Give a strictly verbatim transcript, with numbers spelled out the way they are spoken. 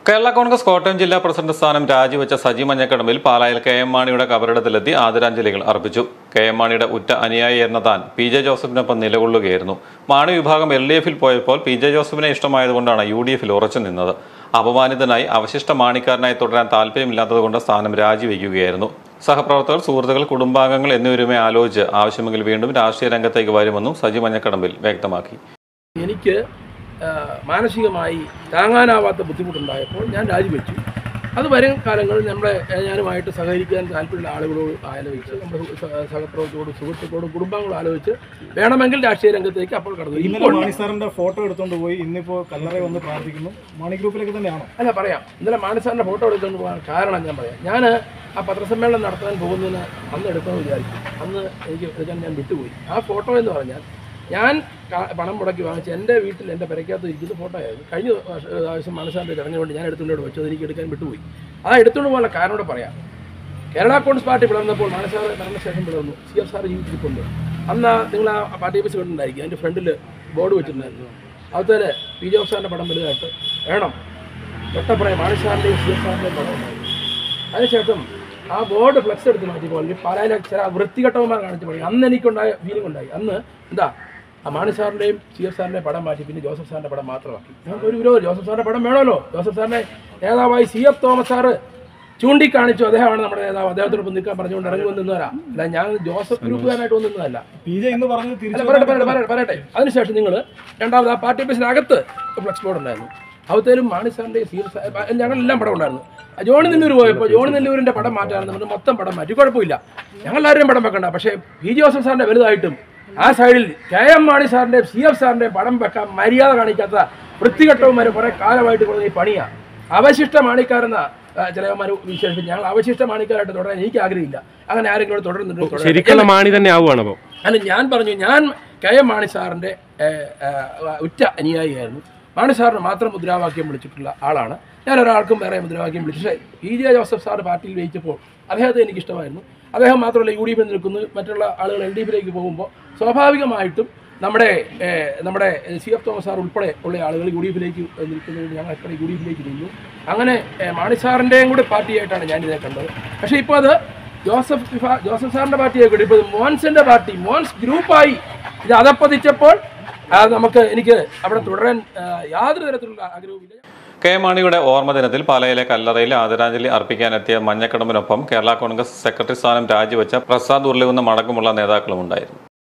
കേരള കോൺഗ്രസ് കോട്ടയം ജില്ലാ പ്രസിഡന്റ് സ്ഥാനം രാജിവെച്ച സജി മഞ്ഞക്കടമ്പിൽ പാലായിൽ കെ എം മാണിയുടെ കബറിടത്തിലെത്തി ആദരാഞ്ജലികൾ അർപ്പിച്ചു. കെ എം മാണിയുടെ ഉറ്റ അനുയായിയായിരുന്ന താൻ പി ജെ ജോസഫിനൊപ്പം നിലകൊള്ളുകയായിരുന്നു. മാണി വിഭാഗം എൽ ഡി എഫിൽ പോയപ്പോൾ പി ജെ ജോസഫിനെ ഇഷ്ടമായതുകൊണ്ടാണ് യു ഡി എഫിൽ ഉറച്ചു നിന്നത്. അപമാനിതനായി അവശിഷ്ട മാണിക്കാരനായി തുടരാൻ താല്പര്യമില്ലാത്തതുകൊണ്ട് സ്ഥാനം രാജിവെക്കുകയായിരുന്നു. സഹപ്രവർത്തകർ, സുഹൃത്തുക്കൾ, കുടുംബാംഗങ്ങൾ എന്നിവരുമായി ആലോചിച്ച് ആവശ്യമെങ്കിൽ വീണ്ടും രാഷ്ട്രീയ രംഗത്തേക്ക് വരുമെന്നും സജി മഞ്ഞക്കടമ്പിൽ വ്യക്തമാക്കി. എനിക്ക് മാനസികമായി താങ്ങാനാവാത്ത ബുദ്ധിമുട്ടുണ്ടായപ്പോൾ ഞാൻ രാജിവെച്ചു. അത് വരും കാലങ്ങളിൽ നമ്മുടെ ഞാനുമായിട്ട് സഹകരിക്കാൻ താല്പര്യമുള്ള ആളുകളോട് ആലോചിച്ച്, നമ്മുടെ സഹപ്രവർത്തകരോടും സുഹൃത്തുക്കളോടും കുടുംബാംഗങ്ങളും ആലോചിച്ച് വേണമെങ്കിൽ രാഷ്ട്രീയ രംഗത്തേക്ക് അപ്പോൾ കടന്നു. ഇന്നലെ മാണി സാറിന്റെ ഫോട്ടോ എടുത്തുകൊണ്ട് പോയി ഇന്നിപ്പോൾ കല്ലറ വന്ന് പ്രാർത്ഥിക്കുന്നു. മാണി ഗ്രൂപ്പിലേക്ക് തന്നെയാണോ? അല്ല, പറയാം. ഇന്നലെ മാണി സാറിന്റെ ഫോട്ടോ എടുത്തുകൊണ്ട് പോകാൻ കാരണം ഞാൻ പറയാം. ഞാൻ ആ പത്രസമ്മേളനം നടത്താൻ പോകുന്നതിന് അന്ന് എടുക്കണമെന്ന് വിചാരിച്ചു. അന്ന് എനിക്ക് എടുക്കാൻ ഞാൻ വിട്ടുപോയി. ആ ഫോട്ടോ എന്ന് പറഞ്ഞാൽ ഞാൻ പണം മുടക്കി വാങ്ങിച്ച് എൻ്റെ വീട്ടിൽ എൻ്റെ പെരയ്ക്കകത്ത് ഇരിക്കുന്ന ഫോട്ടോ ആയിരുന്നു. കഴിഞ്ഞ ആവശ്യം മനസ്സാറിൻ്റെ ചടഞ്ഞുകൊണ്ട് ഞാൻ എടുത്തുകൊണ്ട് വെച്ചത് എനിക്ക് എടുക്കാൻ വിട്ടുപോയി. ആ എടുത്തുകൊണ്ട് പോകാനുള്ള കാരണം കൂടെ പറയാം. കേരള കോൺഗ്രസ് പാർട്ടി പിളർന്നപ്പോൾ മനസ്സാറ് മരണശേഷം പിളർന്നു. സി എഫ് സാർ ജീവിച്ചിരിപ്പുണ്ട്. അന്ന് നിങ്ങൾ ആ പാർട്ടി ഓഫീസ് കണ്ടുണ്ടായിരിക്കും. അതിൻ്റെ ഫ്രണ്ടിൽ ബോർഡ് വെച്ചിട്ടുണ്ടായിരുന്നു. അതുപോലെ പി ജെ സാറിൻ്റെ പടം വലുതായിട്ട് വേണം തൊട്ടപ്പുറം മാണിസാറിൻ്റെയും സി എഫ് സാറിൻ്റെയും പടം ഉണ്ടായിരുന്നു. അതിനുശേഷം ആ ബോർഡ് ഫ്ലെക്സ് എടുത്ത് മാറ്റിയപ്പോൾ പാലായിലെ ചില വൃത്തികെട്ടവന്മാർ കാണിച്ചു പറയും. അന്ന് എനിക്കുണ്ടായ ഫീലിംഗ് ഉണ്ടായി. അന്ന് എന്താ ആ മാണി സാറിൻ്റെയും സി എഫ് സാറിൻ്റെയും പടം മാറ്റി പിന്നെ ജോസഫ് സാറിൻ്റെ പടം മാത്രമാക്കി. ഞങ്ങൾക്ക് ഒരു വിരോധം. ജോസഫ് സാറിൻ്റെ പടം വേണമല്ലോ. ജോസഫ് സാറിൻ്റെ നേതാവായി സി എഫ് തോമസ് സാറ് ചൂണ്ടിക്കാണിച്ചു അദ്ദേഹമാണ് നമ്മുടെ നേതാവ്, അദ്ദേഹത്തോടൊപ്പം നിൽക്കാൻ പറഞ്ഞുകൊണ്ട് ഇറങ്ങി വന്നിരുന്നവരാ. അല്ല, ഞാൻ ജോസഫ് ഗ്രൂപ്പുകാരനായിട്ട് വന്നിരുന്നതല്ല. പറയട്ടെ പറയട്ടെ അതിനുശേഷം നിങ്ങൾ രണ്ടാമത് ആ പാർട്ടി ഓഫീസിനകത്ത് ഫ്ലെക്സ് ബോർഡ് ഉണ്ടായിരുന്നു. അവത്തേലും മാണി സാറിൻ്റെയും സി എഫ് സാർ ഞങ്ങളെല്ലാം പടം ഉണ്ടായിരുന്നു. ജോണി നെല്ലൂർ പോയപ്പോൾ ജോണി നെല്ലൂരിൻ്റെ പടം മാറ്റാണെന്ന് പറഞ്ഞ് മൊത്തം പടം മാറ്റി. കുഴപ്പമില്ല, ഞങ്ങളെല്ലാവരും പടം വെക്കണ്ട. പക്ഷേ പി ജോസഫ് സാറിൻ്റെ വലുതായിട്ടും ആ സൈഡിൽ കെ എം മാണി സാറിൻ്റെയും സി എഫ് സാറിൻ്റെയും പടം വെക്കാൻ മര്യാദ കാണിക്കാത്ത വൃത്തികെട്ടവന്മാർ കുറേ കാലമായിട്ട് കൊടുക്കുന്ന ഈ പണിയാണ്. അവശിഷ്ട മാണിക്കാരെന്ന ചിലവന്മാർ വിശേഷിച്ച് ഞങ്ങൾ അവശിഷ്ട മാണിക്കാരായിട്ട് തുടരാൻ എനിക്ക് ആഗ്രഹമില്ല. അങ്ങനെ ആരെങ്കിലും തുടരുന്നുണ്ട് ശരിക്കുള്ള മാണി തന്നെ ആവുകയാണോ? അല്ല, ഞാൻ പറഞ്ഞു ഞാൻ കെ എം മാണി സാറിൻ്റെ ഉറ്റ അനുയായിയായിരുന്നു. മാണി സാറിന് മാത്രം മുദ്രാവാക്യം വിളിച്ചിട്ടുള്ള ആളാണ് ഞാൻ. ഒരാൾക്കും വേറെ മുദ്രാവാക്യം വിളിച്ചു. പക്ഷേ പി ജെ ജോസഫ് സാർ പാർട്ടിയിൽ ജയിച്ചപ്പോൾ അദ്ദേഹത്തെ എനിക്കിഷ്ടമായിരുന്നു. അദ്ദേഹം മാത്രമല്ല യു ഡി എഫിൽ നിൽക്കുന്നു, മറ്റുള്ള ആളുകൾ എൽ ഡി എഫിലേക്ക് പോകുമ്പോൾ സ്വാഭാവികമായിട്ടും നമ്മുടെ നമ്മുടെ സി എഫ് തോമസ് സാർ ഉൾപ്പെടെ ഉള്ള ആളുകൾ യു ഡി എഫിലേക്ക് നിൽക്കുന്നതുകൊണ്ട് ഞങ്ങൾ എപ്പോഴും യു ഡി എഫിലേക്ക് നിന്നു. അങ്ങനെ മാണി സാറിൻ്റെയും കൂടെ പാർട്ടിയായിട്ടാണ് ഞാനിതേ കണ്ടത്. പക്ഷേ ഇപ്പോൾ അത് ജോസഫ് ജോസഫ് സാറിൻ്റെ പാർട്ടിയായിക്കോട്ടെ, ഇപ്പോൾ മോൻസിൻ്റെ പാർട്ടി മോൻസ് ഗ്രൂപ്പായി ഇത് അതപ്പതിച്ചപ്പോൾ നമുക്ക് എനിക്ക് അവിടെ തുടരാൻ യാതൊരു തരത്തിലുള്ള ആഗ്രഹവുമില്ല. കെ മാണിയുടെ ഓർമ്മ ദിനത്തിൽ പാലയിലെ കല്ലറയിൽ ആദരാഞ്ജലി അർപ്പിക്കാനെത്തിയ മഞ്ഞക്കടമ്പിനൊപ്പം കേരള കോൺഗ്രസ് സെക്രട്ടറി സ്ഥാനം രാജിവെച്ച പ്രസാദ് ഉരുളികുന്നം അടക്കമുള്ള നേതാക്കളും ഉണ്ടായിരുന്നു.